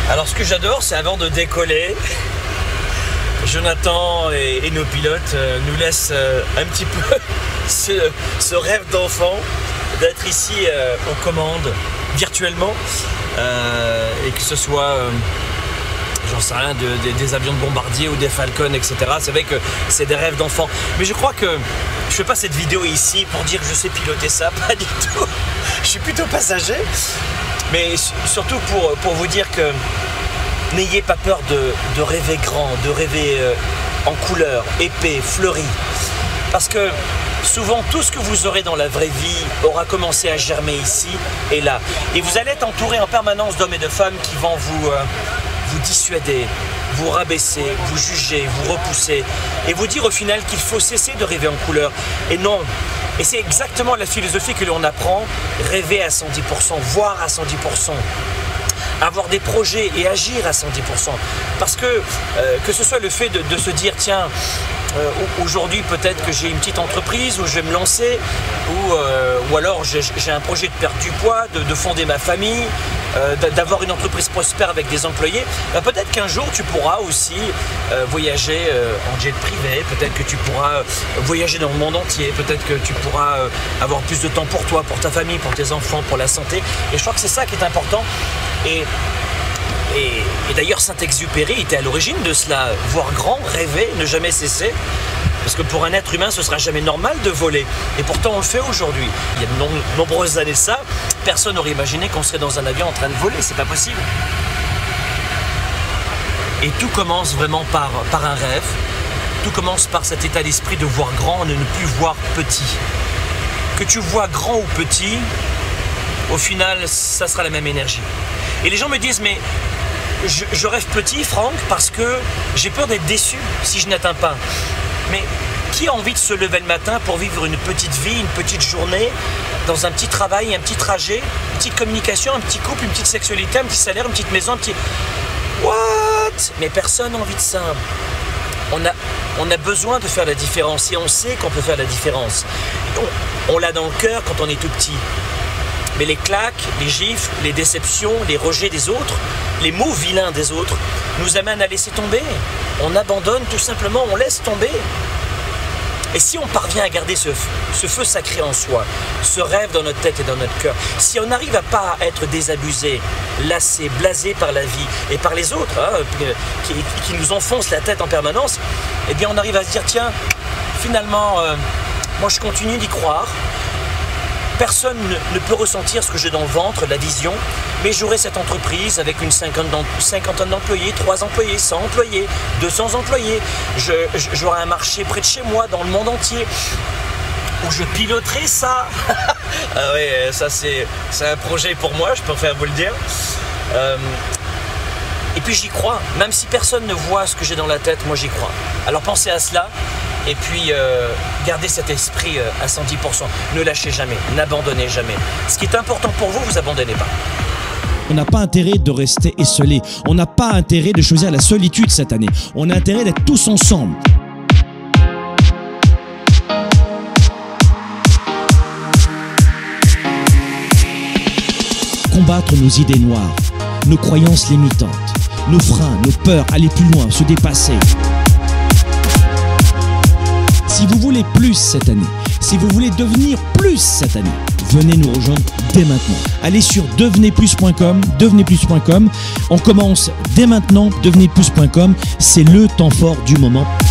Alors ce que j'adore, c'est avant de décoller, Jonathan et nos pilotes nous laissent un petit peu ce rêve d'enfant d'être ici aux commandes virtuellement et que ce soit j'en sais rien, des avions de bombardier ou des Falcons, etc. C'est vrai que c'est des rêves d'enfant. Mais je crois que je fais pas cette vidéo ici pour dire que je sais piloter ça, pas du tout. Je suis plutôt passager. Mais surtout pour vous dire que n'ayez pas peur de rêver grand, de rêver en couleur, épais, fleuri. Parce que souvent, tout ce que vous aurez dans la vraie vie aura commencé à germer ici et là. Et vous allez être entouré en permanence d'hommes et de femmes qui vont vous dissuader, vous rabaisser, vous juger, vous repousser et vous dire au final qu'il faut cesser de rêver en couleur. Et non, et c'est exactement la philosophie que l'on apprend, rêver à 110%, voir à 110%. Avoir des projets et agir à 110%. Parce que ce soit le fait de se dire, tiens, aujourd'hui peut-être que j'ai une petite entreprise où je vais me lancer, ou alors j'ai un projet de perdre du poids, de fonder ma famille, d'avoir une entreprise prospère avec des employés, peut-être qu'un jour tu pourras aussi voyager en jet privé, peut-être que tu pourras voyager dans le monde entier, peut-être que tu pourras avoir plus de temps pour toi, pour ta famille, pour tes enfants, pour la santé. Et je crois que c'est ça qui est important. Et d'ailleurs Saint-Exupéry était à l'origine de cela, voir grand, rêver, ne jamais cesser. Parce que pour un être humain, ce sera jamais normal de voler. Et pourtant, on le fait aujourd'hui. Il y a de nombreuses années de ça, personne n'aurait imaginé qu'on serait dans un avion en train de voler. C'est pas possible. Et tout commence vraiment par un rêve. Tout commence par cet état d'esprit de voir grand, de ne plus voir petit. Que tu vois grand ou petit, au final, ça sera la même énergie. Et les gens me disent, mais je rêve petit, Franck, parce que j'ai peur d'être déçu si je n'atteins pas. Mais qui a envie de se lever le matin pour vivre une petite vie, une petite journée, dans un petit travail, un petit trajet, une petite communication, un petit couple, une petite sexualité, un petit salaire, une petite maison, un petit... What? Mais personne n'a envie de ça. On a besoin de faire la différence et on sait qu'on peut faire la différence. On l'a dans le cœur quand on est tout petit. Mais les claques, les gifles, les déceptions, les rejets des autres, les mots vilains des autres, nous amènent à laisser tomber. On abandonne tout simplement, on laisse tomber. Et si on parvient à garder ce feu sacré en soi, ce rêve dans notre tête et dans notre cœur, si on n'arrive à pas être désabusé, lassé, blasé par la vie et par les autres, qui nous enfoncent la tête en permanence, eh bien on arrive à se dire, tiens, finalement, moi je continue d'y croire. Personne ne peut ressentir ce que j'ai dans le ventre, la vision, mais j'aurai cette entreprise avec une cinquantaine d'employés, 3 employés, 100 employés, 200 employés. J'aurai un marché près de chez moi, dans le monde entier, où je piloterai ça. Ah oui, ça c'est un projet pour moi, je préfère vous le dire. Et puis j'y crois, même si personne ne voit ce que j'ai dans la tête, moi j'y crois. Alors pensez à cela. Et puis, gardez cet esprit à 110%. Ne lâchez jamais, n'abandonnez jamais. Ce qui est important pour vous, vous abandonnez pas. On n'a pas intérêt de rester esselé. On n'a pas intérêt de choisir la solitude cette année. On a intérêt d'être tous ensemble. Combattre nos idées noires, nos croyances limitantes, nos freins, nos peurs, aller plus loin, se dépasser. Si vous voulez plus cette année, si vous voulez devenir plus cette année, venez nous rejoindre dès maintenant. Allez sur devenezplus.com, devenezplus.com. On commence dès maintenant, devenezplus.com. C'est le temps fort du moment.